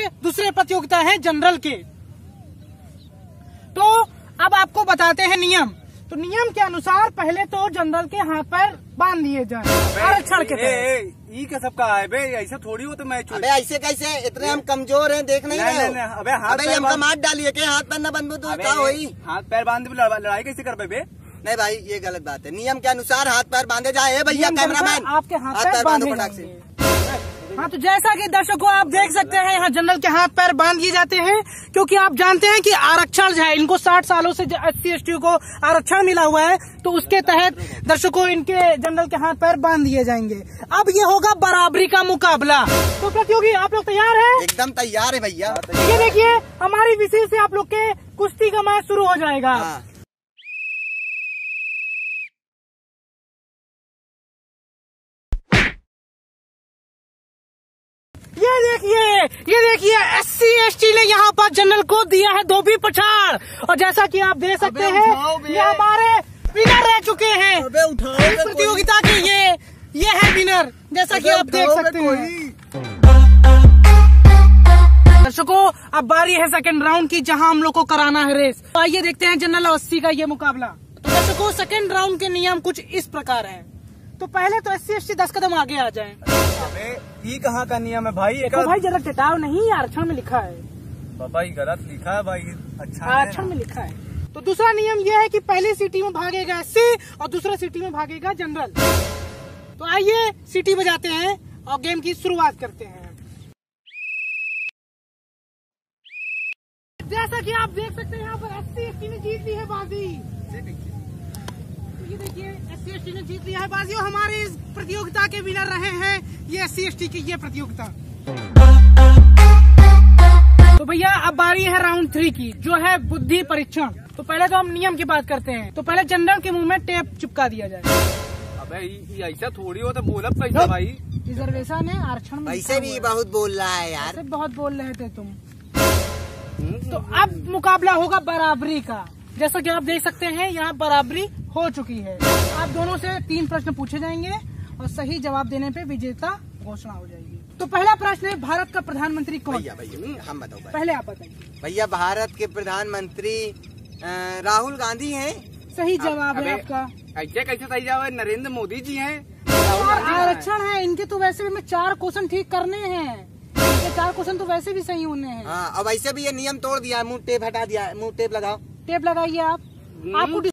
दूसरे प्रतियोगिता है जनरल के। तो अब आपको बताते हैं नियम। तो नियम के अनुसार पहले तो जनरल के हाथ पैर बांध दिए जाए आरक्षण के तहत। ये क्या सबका है बे, ऐसा थोड़ी हो तो मैच। अबे ऐसे कैसे, इतने हम कमजोर हैं, देख नहीं रहे हो? अबे हाथ पैर हमका मार डालिए के हाथ पैर न बंद तो क्या होई? हाथ पैर बांध लड़ाई कैसे कर बे? नहीं भाई, ये गलत बात है। नियम के अनुसार हाथ पैर बांधे जाए। भैया कैमरामैन, आपके हाथ पैर बांधे फटाक से। हाँ, तो जैसा कि दर्शकों आप देख सकते हैं, यहाँ जनरल के हाथ पैर बांध दिए जाते हैं, क्योंकि आप जानते हैं कि आरक्षण जो है, इनको 60 सालों से SC/ST को आरक्षण मिला हुआ है, तो उसके तहत दर्शकों इनके जनरल के हाथ पैर बांध दिए जाएंगे। अब ये होगा बराबरी का मुकाबला। तो प्रतियोगी आप लोग तैयार हैं? एकदम तैयार है भैया। ये देखिए, हमारी विशेष से आप लोग के कुश्ती का मैच शुरू हो जाएगा। ये देखिए SC/ST ने यहाँ पर जनरल को दिया है धोबी पछाड़। और जैसा कि आप देख सकते हैं, ये हमारे विनर रह चुके हैं इस प्रतियोगिता के। ये है विनर, जैसा कि आप देख सकते हैं। दर्शकों अब बारी है सेकंड राउंड की, जहां हम लोग को कराना है रेस। तो आइए देखते हैं जनरल और SC का ये मुकाबला। तो दर्शकों सेकंड राउंड के नियम कुछ इस प्रकार हैं। तो पहले तो SC/ST 10 कदम आगे आ जाएं। अबे ये कहाँ का नियम है भाई? भाई जरा चटाव नहीं, आरक्षण में लिखा है। बाबा ये गलत लिखा है भाई, अच्छा आरक्षण में लिखा है। तो दूसरा नियम यह है कि पहली सीटी में भागेगा SC और दूसरा सीटी में भागेगा जनरल। तो आइए सीटी बजाते हैं और गेम की शुरुआत करते हैं। जैसा कि आप देख सकते हैं, यहाँ पर SC/ST ने जीत ली है बाजी। ये देखिए SC/ST ने जीत लिया है बाजी और हमारे इस प्रतियोगिता के विनर रहे हैं ये SC/ST की ये प्रतियोगिता। तो भैया अब बारी है राउंड 3 की, जो है बुद्धि परीक्षण। तो पहले तो हम नियम की बात करते हैं। तो पहले जनरल के मुंह में टेप चिपका दिया जाए। अबे ऐसा थोड़ी हो तो बोला कैसे भाई? रिजर्वेशन है, आरक्षण में वैसे भी बहुत बोल रहा है यार, बहुत बोल रहे थे तुम। तो अब मुकाबला होगा बराबरी का। जैसा कि आप देख सकते हैं, यहाँ बराबरी हो चुकी है। आप दोनों से 3 प्रश्न पूछे जाएंगे और सही जवाब देने पे विजेता घोषणा हो जाएगी। तो पहला प्रश्न है, भारत का प्रधानमंत्री कौन? भैया हम बताओ पहले आप बताइए। भैया भारत के प्रधानमंत्री राहुल गांधी हैं। सही जवाब है आपका। ऐसे कैसे सही जवाब है? नरेंद्र मोदी जी हैं। आरक्षण है इनके, तो वैसे भी हमें 4 क्वेश्चन ठीक करने हैं। 4 क्वेश्चन तो वैसे भी सही होने हैं। हाँ, और वैसे भी ये नियम तोड़ दिया, मुंह टेप हटा दिया। मुंह टेप लगाओ, टेप लगाइए आप। आपको